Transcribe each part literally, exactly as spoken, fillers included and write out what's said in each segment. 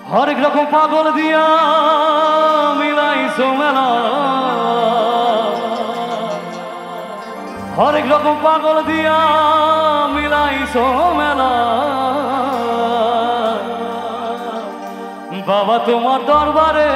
হরেক রকম পাগল দিয়া মিলাইছো মেলা, হরেক রকম পাগল দিয়া মিলাইছো মেলা। বাবা তোমার দরবারে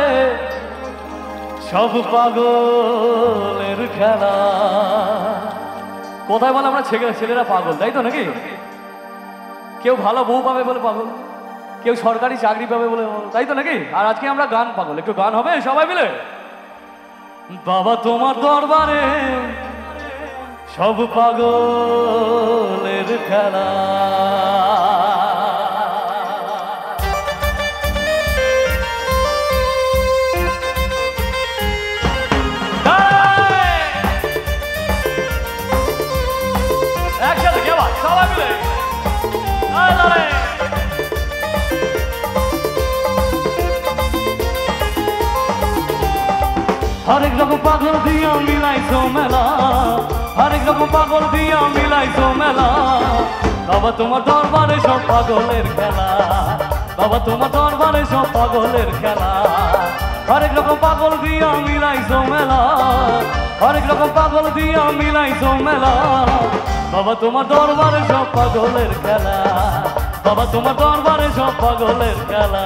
সব পাগলের খেলা। কোথায় বলে আমরা ছেলেরা পাগল, তাই তো নাকি? কেউ ভালো বউ পাবে বলে পাগল, কেউ সরকারি চাকরি পাবে বলে, তাই তো নাকি? আর আজকে আমরা গান পাগল, একটু গান হবে সবাই মিলে। বাবা তোমার দরবারে সব পাগলের খেলা। একসাথে কেবা সবাই মিলে হরেক রকম পাগল দিয়া মিলাইছো মেলা, হরেক রকম পাগল দিয়া মিলাইছো মেলা। বাবা তোমার দরবারে সব পাগলের খেলা, বাবা তোমার দরবারে সব পাগলের খেলা। হরেক রকম পাগল দিয়া মিলাইছো মেলা, হরেক রকম পাগল দিয়া মিলাইছো মেলা। বাবা তোমার দরবারে সব পাগলের খেলা, বাবা তোমার দরবারে সব পাগলের খেলা।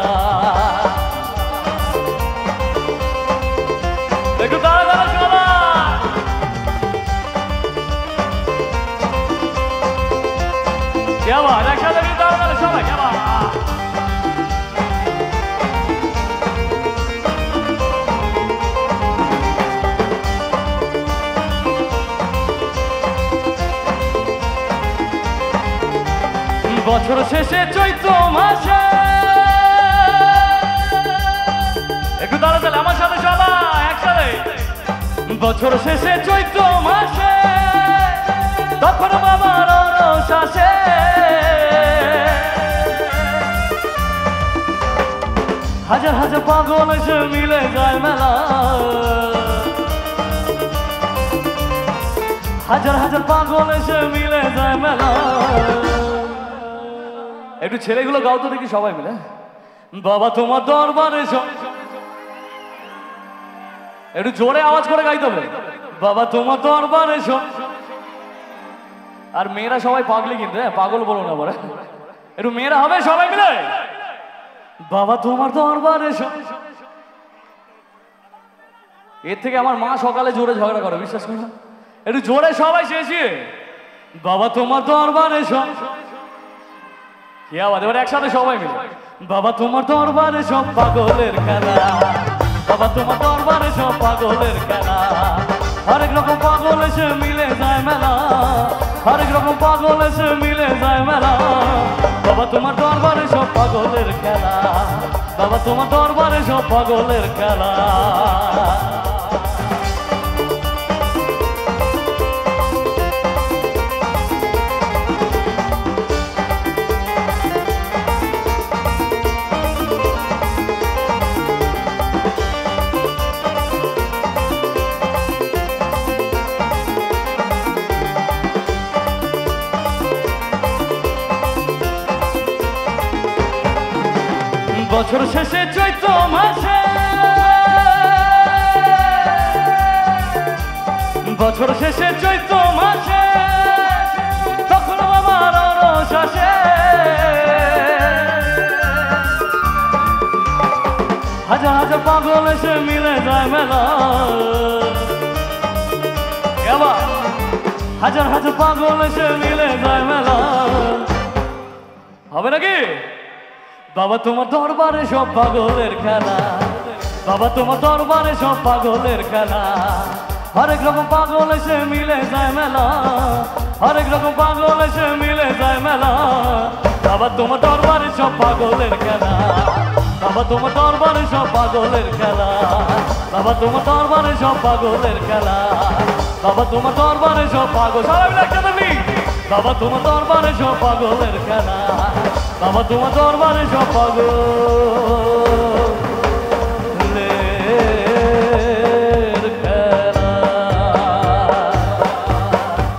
একটু দাঁড়া দাঁড়া চলা কেমন একসাথে দাঁড়া দাঁড়া সবাই কেমন। বছর শেষে চৈত্র মাসে একটু দাঁড়া তাহলে আমার সাথে সবাই একসাথে। বছর শেষে চৈত্র মাসে তখন বাবার রস আসে, হাজার হাজার পাগল এসে মিলে যায় মেলা, হাজার হাজার পাগল এসে মিলে যায় মেলা। একটু ছেলেগুলো গাও তো দেখি সবাই মিলে। বাবা তোমার দরবারে সব, একটু জোরে আওয়াজ করে গাইতে হবে। বাবা তোমার দরবারে সব, আর মেয়েরা সবাই পাগলি কিন্তু, হ্যাঁ পাগল বলো না বলে, একটু মেয়েরা হবে সবাই মিলে। বাবা তোমার দরবারে সব, এর থেকে আমার মা সকালে জোরে ঝগড়া করে, বিশ্বাস করো। একটু জোরে সবাই শেষিয়ে বাবা তোমার দরবারে সব, কি আওয়াজ এবার একসাথে সবাই মিলে। বাবা তোমার দরবারে সব পাগলের খেলা, বাবা তোমার দরবারে সব পাগলের খেলা। হরেক রকম পাগল এসে মিলে যায় মেলা, হরেক রকম পাগল এসে মিলে যায় মেলা। বাবা তোমার দরবারে সব পাগলের খেলা, বাবা তোমার দরবারে সব পাগলের খেলা। বছর শেষে চৈত্র মাসে, বছর শেষে চৈত্র মাসে তখন বাবার রস আসে, হাজার হাজার পাগল এসে মিলে যায় মেলা, হাজার হাজার পাগল এসে মিলে যায় মেলা। হবে নাকি? বাবা তোমার দরবারে সব পাগলের খেলা, বাবা তোমার দরবারে সব পাগলের খেলা। হরেক রকম পাগল এসে মিলে যায় মেলা, হরেক রকম পাগল এসে মিলে যায় মেলা। বাবা তোমার দরবারে সব পাগলের খেলা, বাবা তোমার দরবারে সব পাগলের খেলা, বাবা তোমার দরবারে সব পাগলের খেলা, বাবা তোমার দরবারে সব পাগল। সবাই মিলে একসাথে বলি, বাবা তোমার দরবারে সব পাগলের খেলা, বাবা তোমার দরবারে সব পাগল।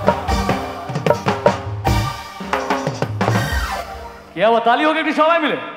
क्या ताली होगी सबाई मिले।